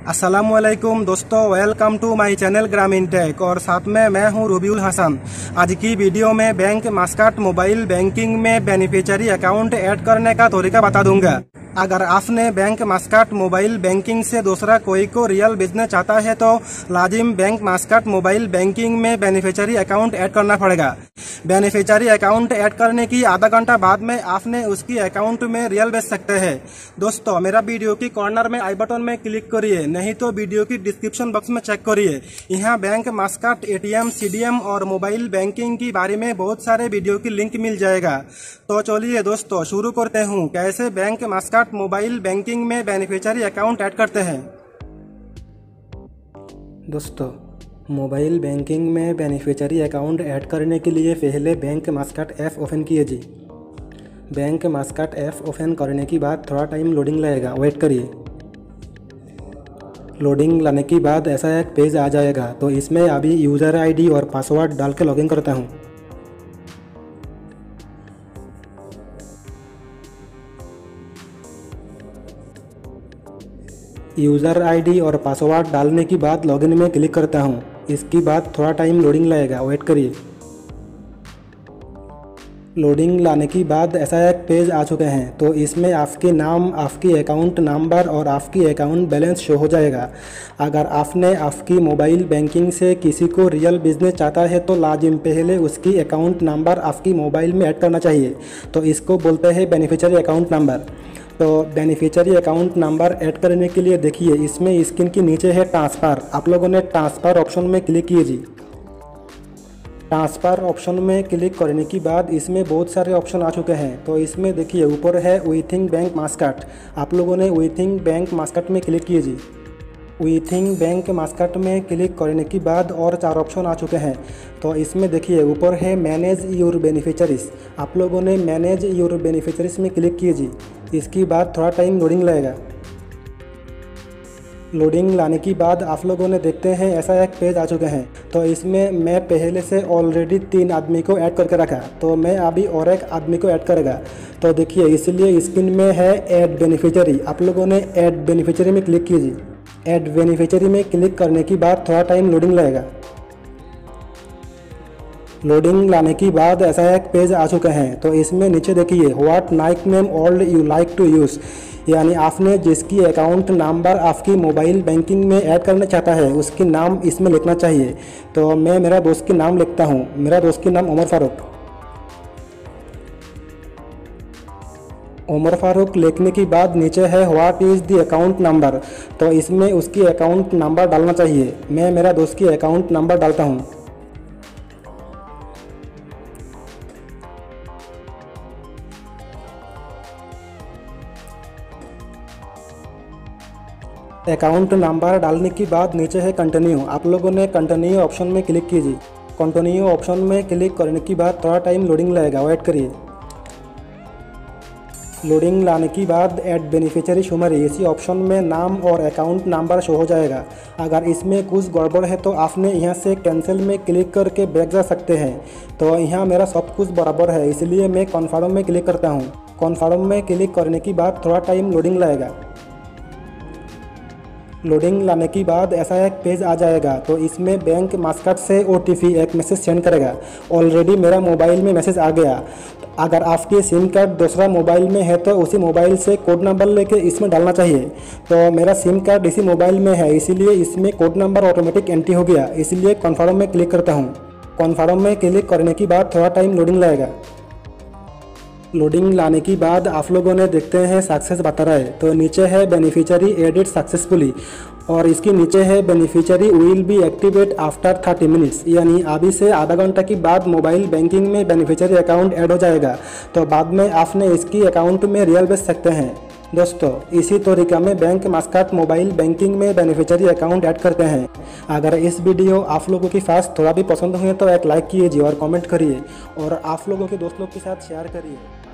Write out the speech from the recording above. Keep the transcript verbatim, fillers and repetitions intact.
अस्सलामुअलैकुम दोस्तों, welcome to my channel Gramin tech और साथ में मैं हूं रूबीउल हसन। आज की वीडियो में बैंक मास्काट मोबाइल बैंकिंग में बेनिफिशियरी अकाउंट ऐड करने का तरीका बता दूंगा। अगर आपने बैंक मास्काट मोबाइल बैंकिंग से दूसरा कोई को रियल बिजनेस चाहता है तो लाजिम बैंक मास्काट मोबाइल बैंकिंग में बेनिफिशियरी अकाउंट ऐड करना पड़ेगा। बेनिफिशियरी अकाउंट ऐड करने की आधा घंटा बाद में आपने उसकी अकाउंट में रियल भेज सकते हैं। दोस्तों, मेरा वीडियो की कॉर्नर में आई बटन में क्लिक करिए, नहीं तो वीडियो की डिस्क्रिप्शन बॉक्स में चेक करिए। यहाँ बैंक मास्काट एटीएम, सीडीएम और मोबाइल बैंकिंग के बारे में बहुत सारे वीडियो की लिंक मिल जाएगा। तो चलिए दोस्तों शुरू करते हूँ कैसे बैंक मास्काट मोबाइल बैंकिंग में बेनिफिशियरी अकाउंट ऐड करते हैं। दोस्तों, मोबाइल बैंकिंग में बेनिफिशियरी अकाउंट ऐड करने के लिए पहले बैंक मास्काट ऐप ओपन कीजिए। बैंक मास्काट ऐप ओपन करने के बाद थोड़ा टाइम लोडिंग लगेगा, वेट करिए। लोडिंग लाने के बाद ऐसा एक पेज आ जाएगा, तो इसमें अभी यूज़र आईडी और पासवर्ड डाल के लॉगिन करता हूँ। यूज़र आईडी और पासवर्ड डालने के बाद लॉगिन में क्लिक करता हूँ। इसके बाद थोड़ा टाइम लोडिंग लगेगा, वेट करिए। लोडिंग लाने के बाद ऐसा एक पेज आ चुके हैं, तो इसमें आपके नाम, आपकी अकाउंट नंबर और आपकी अकाउंट बैलेंस शो हो जाएगा। अगर आपने आपकी मोबाइल बैंकिंग से किसी को रियल बिजनेस चाहता है तो लाजिम पहले उसकी अकाउंट नंबर आपकी मोबाइल में ऐड करना चाहिए, तो इसको बोलते हैं बेनिफिशियरी अकाउंट नंबर। तो बेनिफिशियरी अकाउंट नंबर ऐड करने के लिए देखिए इसमें स्क्रीन के नीचे है ट्रांसफ़र। आप लोगों ने ट्रांसफ़र ऑप्शन में क्लिक कीजिए। ट्रांसफ़र ऑप्शन में क्लिक करने के बाद इसमें बहुत सारे ऑप्शन आ चुके हैं, तो इसमें देखिए ऊपर है विथिंग बैंक मास्काट। आप लोगों ने विथिंग बैंक मास्काट में क्लिक कीजिए। विथिंग बैंक मास्काट में क्लिक करने के बाद और चार ऑप्शन आ चुके हैं, तो इसमें देखिए ऊपर है मैनेज योर बेनिफिशियरीज। आप लोगों ने मैनेज योर बेनिफिशियरीज में क्लिक कीजिए। इसके बाद थोड़ा टाइम लोडिंग लगेगा। लोडिंग लाने के बाद आप लोगों ने देखते हैं ऐसा एक पेज आ चुके हैं, तो इसमें मैं पहले से ऑलरेडी तीन आदमी को ऐड करके रखा, तो मैं अभी और एक आदमी को ऐड करेगा। तो देखिए इसलिए स्क्रीन में है ऐड बेनिफिशियरी। आप लोगों ने ऐड बेनिफिशियरी में क्लिक कीजिए। ऐड बेनिफिशियरी में क्लिक करने के बाद थोड़ा टाइम लोडिंग लगेगा। लोडिंग लाने के बाद ऐसा एक पेज आ चुके हैं, तो इसमें नीचे देखिए what nick name would you like to use, यानी आपने जिसकी अकाउंट नंबर आपकी मोबाइल बैंकिंग में ऐड करना चाहता है उसकी नाम इसमें लिखना चाहिए। तो मैं मेरा दोस्त के नाम लिखता हूँ। मेरा दोस्त के नाम उमर फारूक। उमर फारूक लिखने के बाद नीचे है what is the account number, तो इसमें उसकी अकाउंट नंबर डालना चाहिए। मैं मेरा दोस्त की अकाउंट नंबर डालता हूँ। अकाउंट नंबर डालने के बाद नीचे है कंटिन्यू। आप लोगों ने कंटिन्यू ऑप्शन में क्लिक कीजिए। कंटिन्यू ऑप्शन में क्लिक करने के बाद थोड़ा टाइम लोडिंग लगेगा, वेट करिए। लोडिंग लाने के बाद ऐड बेनिफिशियरी समरी, इसी ऑप्शन में नाम और अकाउंट नंबर शो हो जाएगा। अगर इसमें कुछ गड़बड़ है तो आपने यहाँ से कैंसिल में क्लिक करके बैक जा सकते हैं। तो यहाँ मेरा सब कुछ बराबर है, इसलिए मैं कन्फर्म में क्लिक करता हूँ। कन्फर्म में क्लिक करने के बाद थोड़ा टाइम लोडिंग लगेगा। लोडिंग लाने के बाद ऐसा एक पेज आ जाएगा, तो इसमें बैंक मास्काट से ओटीपी एक मैसेज सेंड करेगा। ऑलरेडी मेरा मोबाइल में मैसेज आ गया। अगर आपकी सिम कार्ड दूसरा मोबाइल में है तो उसी मोबाइल से कोड नंबर लेके इसमें डालना चाहिए। तो मेरा सिम कार्ड इसी मोबाइल में है, इसीलिए इसमें कोड नंबर ऑटोमेटिक एंट्री हो गया, इसलिए कन्फर्म में क्लिक करता हूँ। कन्फर्म में क्लिक करने के बाद थोड़ा टाइम लोडिंग लगेगा। लोडिंग लाने के बाद आप लोगों ने देखते हैं सक्सेस बता रहा है, तो नीचे है बेनिफिशियरी एडिट सक्सेसफुली और इसके नीचे है beneficiary will be activate after thirty minutes, यानी अभी से आधा घंटा के बाद मोबाइल बैंकिंग में बेनिफिशियरी अकाउंट ऐड हो जाएगा। तो बाद में आपने इसकी अकाउंट में रियल भेज सकते हैं। दोस्तों, इसी तरीका में बैंक मास्काट मोबाइल बैंकिंग में बेनिफिशियरी अकाउंट ऐड करते हैं। अगर इस वीडियो आप लोगों के पास थोड़ा भी पसंद हुए तो एक लाइक कीजिए और कमेंट करिए और आप लोगों के दोस्त लोग के साथ शेयर करिए।